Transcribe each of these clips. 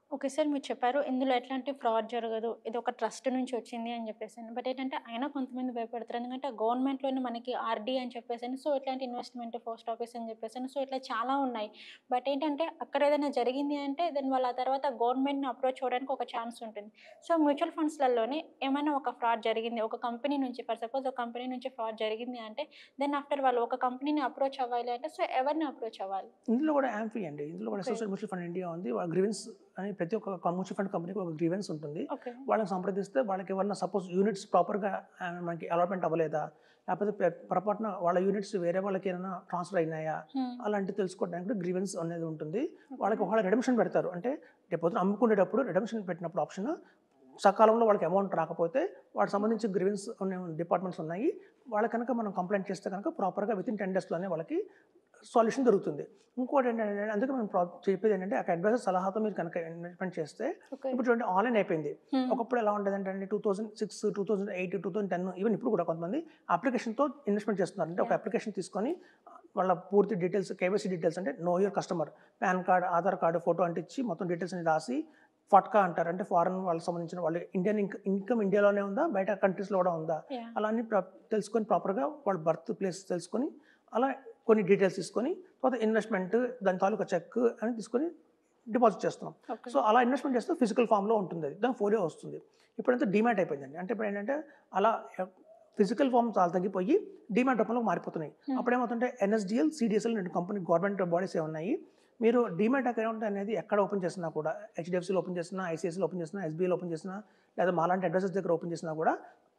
Okay sir. మీరు చెప్పారు ఇందులో ఎట్లాంటి ఫ్రాడ్ జరగదు. ఇది ఒక ట్రస్ట్ నుంచి వచ్చింది అని చెప్పేసని. బట్ ఏంటంటే అయినా కొంతమంది భయపడతారు. ఎందుకంటే గవర్నమెంట్‌లోనే మనకి ఆర్‌డీ అని చెప్పేసని, సో ఇట్లాంటి ఇన్వెస్ట్‌మెంట్, పోస్ట్ ఆఫీస్ అని చెప్పేసని, సో ఇట్లా చాలా ఉన్నాయి. బట్ ఏంటంటే అక్కడ ఏదైనా జరిగింది అంటే దెన్ వాళ్ళు ఆ తర్వాత గవర్నమెంట్‌ని అప్రోచ్ అవ్వడానికి ఒక ఛాన్స్ ఉంటుంది. సో మ్యూచువల్ ఫండ్స్‌లలోనే ఏమైనా ఒక ఫ్రాడ్ జరిగింది. ఒక కంపెనీ నుంచి ఫర్ సపోజ్ ఒక కంపెనీ నుంచి ఫ్రాడ్ జరిగింది అంటే దెన్ ఆఫ్టర్ వాళ్ళు ఒక కంపెనీని అప్రోచ్ అవ్వాలి అంటే సో ఎవరిని అప్రోచ్ అవ్వాలి? ఇందులో కూడా యాంఫీ అండి. ఇందులో కూడా okay. Associate mutual fund India ఉంది. వాళ్ళ గ్రీవెన్స్ అని ప్రతి ఒక్క మ్యూచువల్ ఫండ్ కంపెనీకి ఒక గ్రీవెన్స్ ఉంటుంది. ఓకే. వాళ్ళని సంప్రదిస్తే వాళ్ళకి ఏమన్నా సపోజ్ యూనిట్స్ ప్రాపర్‌గా మనకి అలాట్‌మెంట్ అవ్వలేదా? లేకపోతే పొరపాటున వాళ్ళ యూనిట్స్ వేరే వాళ్ళకి ఏమైనా ట్రాన్స్‌ఫర్ అయినాయా? హ్మ్. అలాంటివి తెలుసుకోవడానికి గ్రీవెన్స్ అనేది ఉంటుంది. ఓకే. వాళ్ళకి ఒకవేళ రిడెంప్షన్ పెడతారు. అంటే రేపొద్దున అమ్ముకునేటప్పుడు రిడెంప్షన్ పెట్టినప్పుడు ఆప్షన్ సకాలంలో వాళ్ళకి అమౌంట్ రాకపోతే వాటికి సంబంధించి గ్రీవెన్స్ డిపార్ట్మెంట్స్ ఉన్నాయి. వాళ్ళకి కనుక మనం కంప్లెయింట్ చేస్తే కనుక ప్రాపర్‌గా వితిన్ 10 డేస్‌లోనే వాళ్ళకి సొల్యూషన్ దొరుకుతుంది. ఇంకోటి ఏంటంటే అందుకే మనం చెప్పేది ఏంటంటే ఒక అడ్వైజర్ సలహాతో మీరు కనుక ఇన్వెస్ట్‌మెంట్ చేస్తే ఓకే. ఇప్పుడు చూడండి ఆన్‌లైన్ అయిపోయింది. హ్మ్. ఒకప్పుడు ఎలా ఉండేదంటే 2006, 2008, 2010 ఈవెన్ ఇప్పుడు కూడా కొంతమంది అప్లికేషన్‌తో ఇన్వెస్ట్‌మెంట్ చేస్తున్నారు. అంటే ఒక యాహ్! అప్లికేషన్ తీసుకొని వాళ్ళ పూర్తి డీటెయిల్స్ కేవైసీ డీటెయిల్స్ అంటే know your customer PAN card, Aadhaar card, photo అంటించి మొత్తం డీటెయిల్స్ అన్ని రాసి ఫట్కా అంటారు. అంటే ఫారెన్ వాళ్ళకి సంబంధించిన వాళ్ళు ఇండియన్ ఇన్‌కమ్ ఇండియాలోనే ఉందా? బయట కంట్రీస్‌లో కూడా ఉందా? యాహ్! అలా అన్ని తెలుసుకొని ప్రాపర్‌గా వాళ్ళ బర్త్ ప్లేస్ తెలుసుకొని అలా కొన్ని డీటెయిల్స్ తీసుకొని తర్వాత ఇన్వెస్ట్‌మెంట్ దాని తాలూకా చెక్ అని తీసుకొని డిపాజిట్ చేస్తున్నాం. ఓకే. సో అలా ఇన్వెస్ట్‌మెంట్ చేస్తే ఫిజికల్ ఫార్మ్‌లో ఉంటుంది అది. దాని ఫోలియో వస్తుంది. ఇప్పుడంతా డీమ్యాట్ అయిపోయిందండి. అంటే ఇప్పుడేంటంటే అలా ఫిజికల్ ఫార్మ్ చాలా తగ్గిపోయి డీమ్యాట్ రూపంలోకి మారిపోతున్నాయి. హ్మ్. అప్పుడేమవుతుంటే ఎన్ఎస్‌డీఎల్, సీడీఎస్ఎల్ 2 కంపెనీ గవర్నమెంట్ బాడీసే ఉన్నాయి. మీరు డీమ్యాట్ అకౌంట్ అనేది ఎక్కడ ఓపెన్ చేసినా కూడా హెచ్‌డీఎఫ్‌సీలో ఓపెన్ చేసినా, ఐసీఐసీలో ఓపెన్ చేసినా, ఎస్‌బీఐలో ఓపెన్ చేసినా లేదా మాలాంటి అడ్వైజర్స్ దగ్గర ఓపెన్ చేసినా కూడా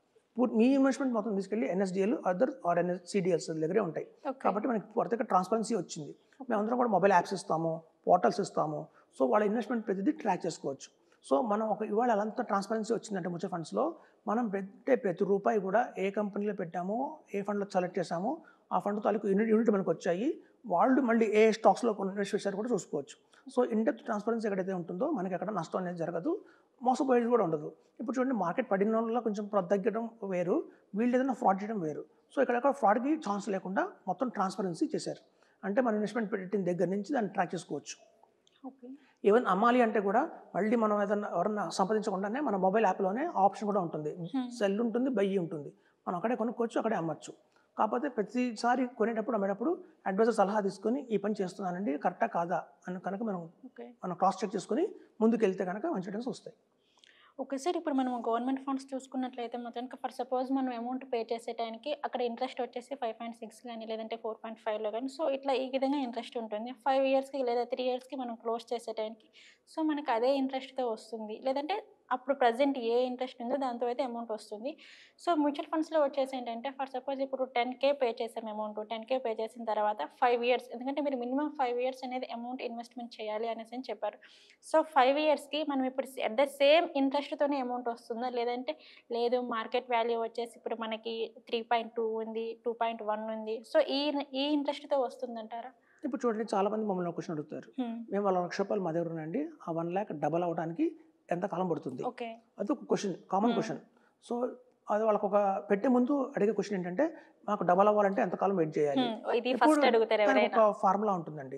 మీ ఇన్వెస్ట్‌మెంట్ మొత్తం తీసుకెళ్ళి ఎన్ఎస్‌డీఎల్ ఆర్ సీడీఎల్స్ దగ్గరే ఉంటాయి. ఓకే. కాబట్టి మనకి పూర్తిగా ట్రాన్స్‌పరెన్సీ వచ్చింది. ఓకే. మేమందరం కూడా మొబైల్ యాప్స్ ఇస్తాము, పోర్టల్స్ ఇస్తాము. సో, వాళ్ళ ఇన్వెస్ట్‌మెంట్ ప్రతిదీ ట్రాక్ చేసుకోవచ్చు. సో, మనం ఇవాళ ఎంత ట్రాన్స్‌పరెన్సీ వచ్చిందంటే మ్యూచువల్ ఫండ్స్‌లో మనం పెట్టే ప్రతి రూపాయి కూడా ఏ కంపెనీలో పెట్టామో, ఏ ఫండ్‌లో సెలెక్ట్ చేశామో, ఆ ఫండ్ తాలూకు యూనిట్ మనకొచ్చాయి. వాళ్ళు మళ్ళీ ఏ స్టాక్స్‌లో ఇన్వెస్ట్ చేశారో కూడా చూసుకోవచ్చు. సో, ఇన్ డెప్త్ ట్రాన్స్‌పరెన్సీ ఎక్కడైతే ఉంటుందో మనకెక్కడ నష్టం అనేది జరగదు. మోసపోయేది కూడా ఉండదు. ఇప్పుడు చూడండి మార్కెట్ పడినోళ్ళలో కొంచెం తగ్గడం వేరు. వీళ్ళు ఏదైనా ఫ్రాడ్ చేయడం వేరు. సో, ఇక్కడెక్కడ ఫ్రాడ్‌కి ఛాన్స్ లేకుండా మొత్తం ట్రాన్స్‌పరెన్సీ చేశారు. అంటే మన ఇన్వెస్ట్‌మెంట్ పెట్టిన దగ్గర నుంచి దాన్ని ట్రాక్ చేసుకోవచ్చు. ఓకే. ఈవెన్ అమ్మాలి అంటే కూడా మళ్ళీ మనం ఏదన్నా ఎవరన్నా సంప్రదించకుండానే మన మొబైల్ యాప్‌లోనే ఆప్షన్ కూడా ఉంటుంది. హ్మ్. సెల్ ఉంటుంది, బై ఉంటుంది. మనం అక్కడే కొనుక్కోవచ్చు, అక్కడే అమ్మొచ్చు. కాకపోతే ప్రతిసారి కొనేటప్పుడు, అమ్మేటప్పుడు అడ్వైజర్ సలహా తీసుకొని ఈ పని చేస్తున్నానండి కరెక్టా కాదా అని కనుక ఓకే. మనం క్రాస్ చెక్ చేసుకొని ముందుకెళ్తే గనక మంచి రిటర్న్స్ వస్తాయి. Okay sir. ఇప్పుడు మనం గవర్నమెంట్ ఫండ్స్ చూసుకున్నట్లయితే మొత్తానికి ఫర్ సపోజ్ మనం అమౌంట్ పే చేసే టైంకి అక్కడ ఇంట్రెస్ట్ వచ్చేసి 5.6 గాని, లేదంటే 4.5లో గాని సో, ఇట్లా ఈ విధంగా ఇంట్రెస్ట్ ఉంటుంది. 5 ఇయర్స్‌కి లేదా 3 ఇయర్స్‌కి మనం క్లోజ్ చేసే టైంకి సో, మనకు అదే ఇంట్రెస్ట్‌తో వస్తుంది. లేదంటే అప్పుడు ప్రెజెంట్ ఏ ఇంట్రెస్ట్ ఉందో దాంతో అయితే అమౌంట్ వస్తుంది. సో, మ్యూచువల్ ఫండ్స్‌లో వచ్చేసి ఏంటంటే ఫర్ సపోజ్ ఇప్పుడు 10,000 పే చేసాం అమౌంట్. 10,000 పే చేసిన తర్వాత 5 ఇయర్స్ ఎందుకంటే మీరు మినిమమ్ 5 ఇయర్స్ అనేది అమౌంట్ ఇన్వెస్ట్‌మెంట్ చేయాలి అనేసని చెప్పారు. సో, 5 ఇయర్స్‌కి మనం ఇప్పుడు అట్ ద సేమ్ ఇంట్రెస్ట్‌తోనే అమౌంట్ వస్తుందా? లేదంటే లేదు మార్కెట్ వాల్యూ వచ్చేసి ఇప్పుడు మనకి 3.2 ఉంది, 2.1 ఉంది. సో, ఈ ఇంట్రెస్ట్‌తో వస్తుందంటారా? ఇప్పుడు చూడండి చాలామంది మమ్మల్ని ఒక క్వెషన్ అడుగుతారు. హ్మ్. మేము వాళ్ళ రూ. 1,00,000 మా దగ్గర ఉన్నాయండి. ఆ 1,00,000 డబల్ అవ్వడానికి ఎంత కాలం పడుతుంది? ఓకే. అదొక క్వెషన్. కామన్ హ్మ్. క్వెషన్. సో, అది వాళ్ళకొక పెట్టే ముందు అడిగే క్వెషన్ ఏంటంటే, మాకు డబల్ అవ్వాలంటే ఎంత కాలం వెయిట్ చేయాలి? హ్మ్. ఇది ఎప్పుడు ఫస్ట్ అడుగుతారు ఎవరైనా. దానికొక ఫార్ములా ఉంటుందండి.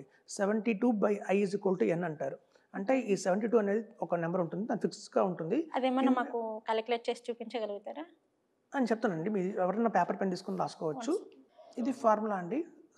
72/I=N అంటారు. అంటే ఓకే. ఈ 72 అనేది ఒక నంబర్ ఉంటుంది. అది ఫిక్స్‌గా ఉంటుంది. అదేమన్నా ఇన్ మాకు కాలిక్యులేట్ చేసి చూపించగలుగుతారా? అని చెప్తానండి. మీరు ఎవరైనా పేపర్, పెన్ తీసుకొని వన్ రాసుకోవచ్చు. సెకండ్. ఇది ఫార్ములా అండి.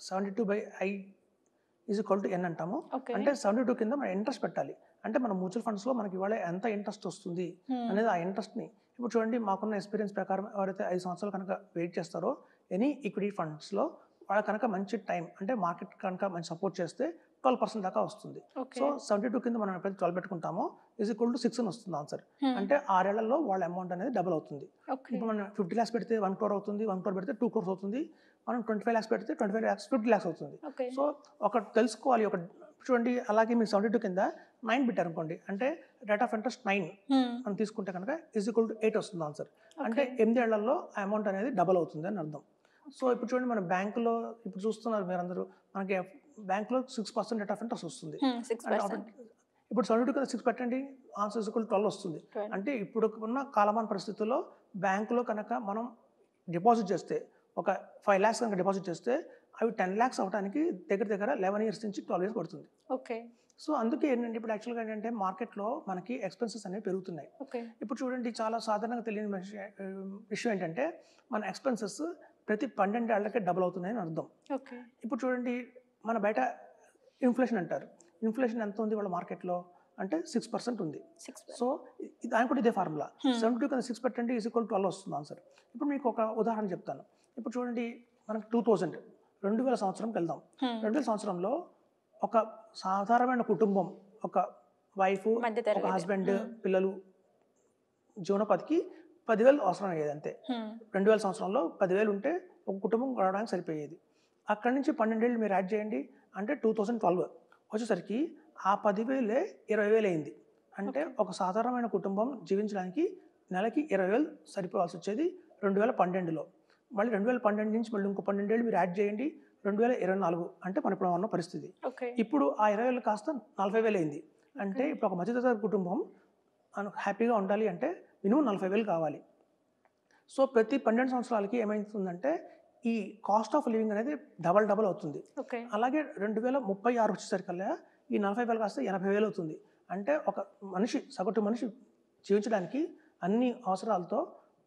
72/I=N అంటాము. ఓకే. అంటే 72 కింద మనం ఇంట్రెస్ట్ పెట్టాలి. అంటే మన మ్యూచువల్ ఫండ్స్‌లో మనకి ఇవాళ ఎంత ఇంట్రెస్ట్ వస్తుంది హ్మ్. అనేది ఆ ఇంట్రెస్ట్‌ని ఇప్పుడు చూడండి మాకున్న ఎక్స్‌పీరియన్స్ ప్రకారం ఎవరైతే 5 సంవత్సరాలు కనుక వెయిట్ చేస్తారో ఎనీ ఈక్విటీ ఫండ్స్‌లో వాళ్ళకి కనుక మంచి టైం అంటే మార్కెట్ కనుక మంచి సపోర్ట్ చేస్తే 12% దాకా వస్తుంది. So, okay. 72 కింద మనం ఎప్పుడైతే 12 పెట్టుకుంటామో 6 అని వస్తుంది ఆన్సర్. హ్మ్. అంటే 6 ఏళ్లలో వాళ్ళ అమౌంట్ అనేది డబుల్ అవుతుంది. ఓకే. ఇప్పుడు మనం 50 లాక్స్ పెడితే 1 క్రోర్ అవుతుంది. 1 క్రోర్ పెడితే 2 క్రోర్స్ అవుతుంది. మనం 25 లాక్స్ పెడితే 25 లాక్స్ 50 లాక్స్ అవుతుంది. ఓకే. సో, ఒకటి తెలుసుకోవాలి. చూడండి అలాగే మీరు 72 కింద 9 పెట్టారనుకోండి. అంటే రేట్ ఆఫ్ ఇంట్రెస్ట్ 9 హ్మ్. అని తీసుకుంటే కనుక 8 వస్తుంది ఆన్సర్. అంటే ఓకే. 8 ఏళ్లలో ఆ అమౌంట్ అనేది డబుల్ అవుతుంది అని అర్థం. So, okay. ఇప్పుడు చూడండి మన బ్యాంకులో ఇప్పుడు చూస్తున్నారు మీరందరూ మనకి బ్యాంకులో 6% రేట్ ఆఫ్ ఇంట్రెస్ట్ వస్తుంది. హ్మ్. అంటే 6%. ఇప్పుడు 72 కింద 6 పెట్టండి ఆన్సర్ 12 వస్తుంది. 12. అంటే ఇప్పుడు ఉన్న కాలమాన పరిస్థితుల్లో బ్యాంకులో కనుక మనం డిపాజిట్ చేస్తే ఒక 5 లాక్స్ కనుక డిపాజిట్ చేస్తే అవి 10 లాక్స్ అవ్వడానికి దగ్గర దగ్గర 11 ఇయర్స్ నుంచి 12 ఇయర్స్ పడుతుంది. ఓకే. సో అందుకే ఏంటంటే ఇప్పుడు యాక్చువల్గా ఏంటంటే మార్కెట్లో మనకి ఎక్స్పెన్సెస్ అనేవి పెరుగుతున్నాయి. ఓకే. ఇప్పుడు చూడండి చాలా సాధారణంగా తెలియని విషయం ఏంటంటే మన ఎక్స్పెన్సెస్ ప్రతి 12 ఏళ్లకే డబుల్ అవుతున్నాయని అర్థం. ఓకే. ఇప్పుడు చూడండి మన బయట ఇన్ఫ్లేషన్ అంటారు. ఇన్ఫ్లేషన్ ఎంత ఉంది వాళ్ళ మార్కెట్‌లో అంటే 6% ఉంది. 6 సో దానికి కూడా ఇదే ఫార్ములా. 72 కన్నా 6 పెట్టండి =12 వస్తుంది ఆన్సర్. ఇప్పుడు మీకు ఒక ఉదాహరణ చెప్తాను. ఇప్పుడు చూడండి మనకు 2000 సంవత్సరంకి వెళ్దాం. 2000 సంవత్సరంలో ఒక సాధారణమైన కుటుంబం ఒక వైఫ్, మధ్య ఒక తరగతి. హస్బెండ్, పిల్లలు జీవనోపాధికి 10,000 అవసరం అయ్యేది అంతే. 2000 సంవత్సరంలో 10,000 ఉంటే ఒక కుటుంబం గడవడానికి సరిపోయేది. అక్కడి నుంచి 12 ఏళ్ళు మీరు యాడ్ చేయండి అంటే 2012 వచ్చేసరికి ఆ 10,000 20,000 అయింది. అంటే ఒక సాధారణమైన కుటుంబం జీవించడానికి నెలకి 20,000 సరిపోవాల్సి వచ్చేది 2012లో. మళ్ళీ 2012 నుంచి మళ్ళీ ఇంకో 12 ఏళ్ళు మీరు యాడ్ చేయండి 2024 అంటే మన ఇప్పుడు ఉన్న పరిస్థితి. ఓకే. ఇప్పుడు ఆ 20,000 కాస్త 40,000 అయింది. అంటే ఇప్పుడు ఒక మధ్యతరగతి కుటుంబం హ్యాపీగా ఉండాలి అంటే మినిమం 40,000 కావాలి. సో ప్రతి 12 సంవత్సరాలకి ఏమవుతుందంటే ఈ కాస్ట్ ఆఫ్ లివింగ్ అనేది డబల్ అవుతుంది. ఓకే. అలాగే 2036 వచ్చేసరికల్లా ఈ 40,000 కాస్త 80,000 అవుతుంది. అంటే ఒక మనిషి సగటు మనిషి జీవించడానికి అన్ని అవసరాలతో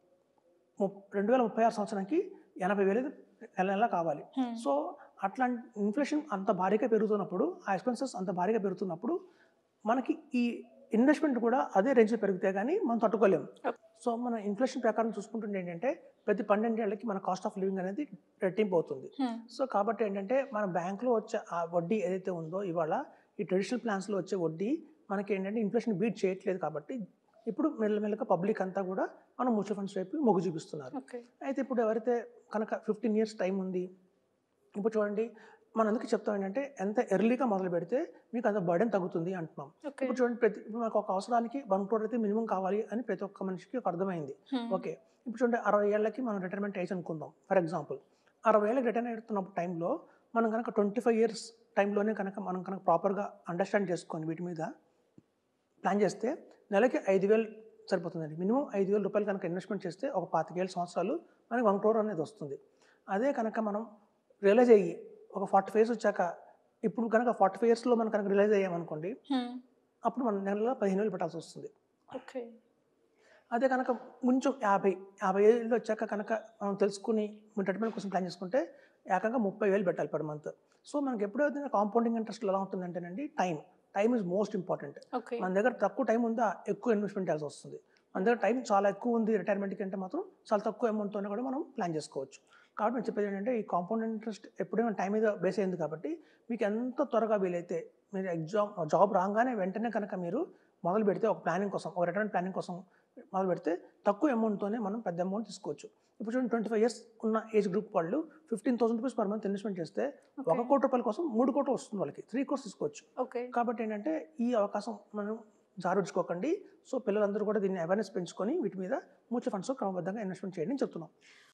2036 సంవత్సరానికి 80,000 నెల కావాలి. సో అట్లాంటి ఇన్ఫ్లేషన్ అంత భారీగా పెరుగుతున్నప్పుడు ఆ ఎక్స్పెన్సెస్ అంత భారీగా పెరుగుతున్నప్పుడు మనకి ఈ ఇన్వెస్ట్మెంట్ కూడా అదే రేంజ్లో పెరిగితే కానీ మనం తట్టుకోలేము. సో మన ఇన్ఫ్లేషన్ ప్రకారం చూసుకుంటుంటే ఏంటంటే ప్రతి 12 ఏళ్ళకి మన కాస్ట్ ఆఫ్ లివింగ్ అనేది రెట్టింపు అవుతుంది. సో కాబట్టి ఏంటంటే మన బ్యాంక్లో వచ్చే ఆ వడ్డీ ఏదైతే ఉందో ఇవాళ ఈ ట్రెడిషనల్ ప్లాన్స్లో వచ్చే వడ్డీ మనకి ఏంటంటే ఇన్ఫ్లేషన్ బీట్ చేయట్లేదు. కాబట్టి ఇప్పుడు మెల్లమెల్లగా పబ్లిక్ అంతా కూడా మనం మ్యూచువల్ ఫండ్స్ వైపు మొగ్గు చూపిస్తున్నారు. అయితే ఇప్పుడు ఎవరైతే కనుక 15 ఇయర్స్ టైం ఉంది, ఇప్పుడు చూడండి మనం అందుకే చెప్తాం ఏంటంటే ఎంత ఎర్లీగా మొదలు పెడితే మీకు అంత బర్డెన్ తగ్గుతుంది అంటున్నాం. ఇప్పుడు చూడండి ఇప్పుడు మనకు ఒక అవసరానికి 1 crore అయితే మినిమం కావాలి అని ప్రతి ఒక్క మనిషికి ఒక అర్థమైంది. ఓకే, ఇప్పుడు చూడండి 60 ఏళ్ళకి మనం రిటైర్మెంట్ ఏజ్ అనుకుందాం ఫర్ ఎగ్జాంపుల్. 60 ఏళ్ళకి రిటైర్ అవుతున్నప్పుడు టైంలో మనం కనుక 25 ఇయర్స్ టైంలోనే మనం కనుక ప్రాపర్గా అండర్స్టాండ్ చేసుకొని వీటి మీద ప్లాన్ చేస్తే నెలకి 5,000 సరిపోతుందండి. మినిమం 5,000 రూపాయలు కనుక ఇన్వెస్ట్మెంట్ చేస్తే ఒక 25 సంవత్సరాలు మనకి 1 crore అనేది వస్తుంది. అదే కనుక మనం రియలైజ్ అయ్యి ఒక 45 years వచ్చాక ఇప్పుడు కనుక 45 yearsలో మనం కనుక రియలైజ్ అయ్యామనుకోండి అప్పుడు మనం నెలలో 15,000 పెట్టాల్సి వస్తుంది. ఓకే. అదే కనుక కొంచెం 50 ఏళ్ళు వచ్చాక కనుక మనం తెలుసుకుని రిటైర్మెంట్ కోసం ప్లాన్ చేసుకుంటే ఏకంగా 30,000 పెట్టాలి పర్ మంత్. సో మనకి ఎప్పుడైతే కాంపౌండింగ్ ఇంట్రెస్ట్ ఎలా ఉంటుందంటేనండి టైం ఈజ్ మోస్ట్ ఇంపార్టెంట్. మన దగ్గర తక్కువ టైం ఉందా ఎక్కువ ఇన్వెస్ట్మెంట్ చేయాల్సి వస్తుంది. మన దగ్గర టైం చాలా ఎక్కువ ఉంది రిటైర్మెంట్కి అంటే మాత్రం చాలా తక్కువ అమౌంట్తోనే కూడా మనం ప్లాన్ చేసుకోవచ్చు. కాబట్టి నేను చెప్పేది ఏంటంటే ఈ కాంపౌండ్ ఇంట్రెస్ట్ ఎప్పుడైనా టైం మీద బేస్ అయింది కాబట్టి మీకు ఎంత త్వరగా వీలైతే మీరు జాబ్ రాగానే వెంటనే కనుక మీరు మొదలు పెడితే ఒక ప్లానింగ్ కోసం ఒక రిటైర్మెంట్ ప్లానింగ్ కోసం మొదలు పెడితే తక్కువ అమౌంట్తోనే మనం పెద్ద అమౌంట్ తీసుకోవచ్చు. ఇప్పుడు చూడండి 25 years ఉన్న ఏజ్ గ్రూప్ వాళ్ళు 15,000 రూపీస్ పర్ మంత్ ఇన్వెస్ట్మెంట్ చేస్తే 1 crore రూపాయల కోసం 3 crore వస్తుంది వాళ్ళకి 3 crores తీసుకోవచ్చు. కాబట్టి ఏంటంటే ఈ అవకాశం మనం జారుడ్చుకోకండి. సో పిల్లలందరూ కూడా దీన్ని అవేర్నెస్ పెంచుకొని వీటి మీద మ్యూచువల్ ఫండ్స్లో క్రమబద్ధంగా ఇన్వెస్ట్మెంట్ చేయండి అని చెప్తున్నాం.